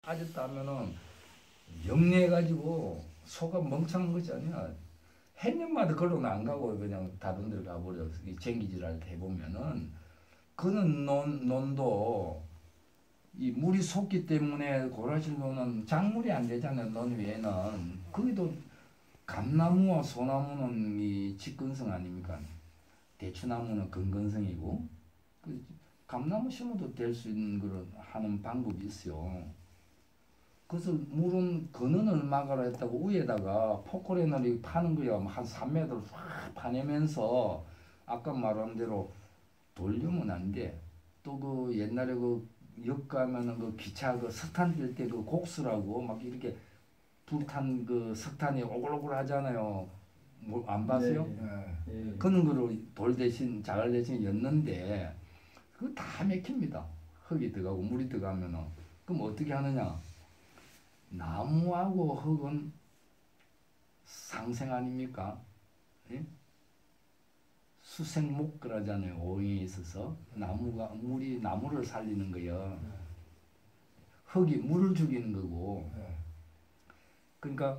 빠졌다면은 영리해가지고 소가 멍청한 것이 아니야. 해년마다 걸로는 안 가고 그냥 다른 데를 가버려. 쟁기질할 때 해보면은 그는 논도 이 물이 솟기 때문에 고라실로는 작물이 안 되잖아요. 논 위에는. 거기도 감나무와 소나무는 이 직근성 아닙니까? 대추나무는 근근성이고 그 감나무 심어도 될 수 있는 그런 하는 방법이 있어요. 그래서 물은 근은 얼마가로 했다고 위에다가 포크레인을 파는 거야. 한 3m를 확 파내면서 아까 말한 대로 돌리면 안 돼. 또 그 옛날에 그 역 가면은 그 기차 그 석탄 뜰 때 그 곡수라고 막 이렇게 불탄 그 석탄이 오글오글 하잖아요. 뭐 안 봤어요? 네. 그런 거를 돌 대신 자갈 대신 였는데 그거 다 맥힙니다. 흙이 들어가고 물이 들어가면은 그럼 어떻게 하느냐? 나무하고 흙은 상생 아닙니까? 예? 수생목 그러잖아요. 오행에 있어서 나무가 물이 나무를 살리는 거예요. 흙이 물을 죽이는 거고. 그러니까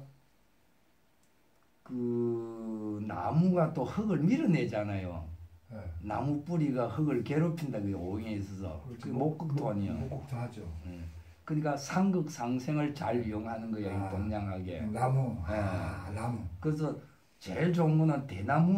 그 나무가 또 흙을 밀어내잖아요. 나무 뿌리가 흙을 괴롭힌다 그 오행에 있어서. 그 목극토아니요. 목극토하죠. 그러니까 상극상생을 잘 이용하는 거예요. 동양하게. 나무. 나무. 그래서 제일 좋은 거는 대나무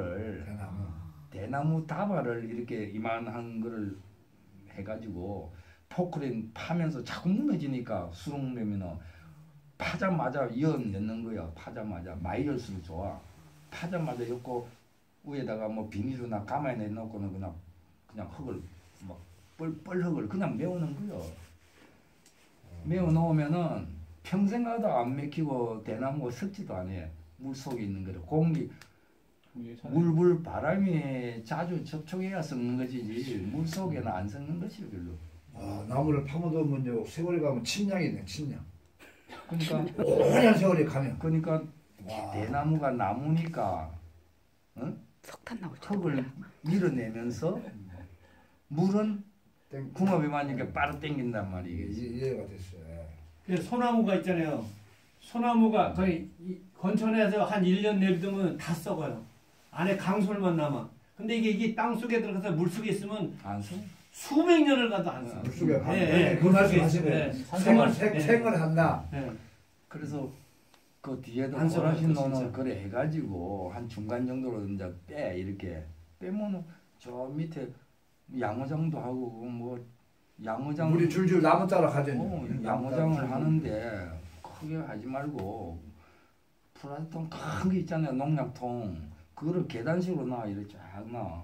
다발을 이렇게 이만한 거를 해가지고 포크레인 파면서 자꾸 무너지니까 수렁내면은 파자마자 연 거야. 파자마자 많이 열수록 좋아. 파자마자 엮고 위에다가 뭐 비닐이나 가만히 내놓고는 그냥 흙을 막 뻘 흙을 그냥 메우는 거요. 메워 놓으면은 평생 가도 안 맥히고 대나무가 썩지도 않아요. 물 속에 있는 거를 공기 물불 바람이 자주 접촉해야 썩는 것이지 물 속에는 안 썩는 것이요 별로. 나무를 파묻으면요 세월이 가면 침량이 돼 침량. 그러니까 오랜 세월이 가면. 그러니까 대나무가 나무니까 석탄 나오죠. 흙을 밀어내면서 물은 궁합이 맞으니까 빠르 당긴단 말이에요. 이해가 됐어요. 소나무가 있잖아요. 소나무가 거의 건천에서 한 1년 내비두면 다 썩어요. 안에 강솔만 남아. 근데 이게 땅속에 들어가서 물속에 있으면 안 써? 수백 년을 가도 안 써. 물속에 가면 그 말씀 하시네. 생활한다. 그래서 그 뒤에도 안 써요, 고라신 진짜. 논을 그래 해가지고 한 중간 정도로 이제 이렇게 빼면은 저 밑에 양어장도 하고 뭐 양어장 물이 줄줄 나무 따라 가잖아요. 양어장을 하는데 크게 하지 말고 플라스틱 큰 게 있잖아요. 농약통 그거를 계단식으로 놔 이렇게 쫙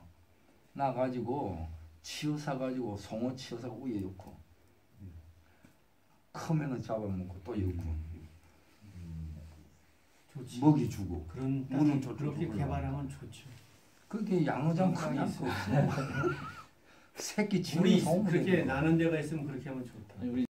놔가지고 치워사 가지고 송어 치워서 위에 넣고 크면은 잡아먹고 또 넣고 먹이 주고 그런 물은 그렇게 개발하면 좋죠. 그게 양어장 크게 있어. 새끼 치우는 물이 소음이 그렇게 되고. 나는 데가 있으면 그렇게 하면 좋다.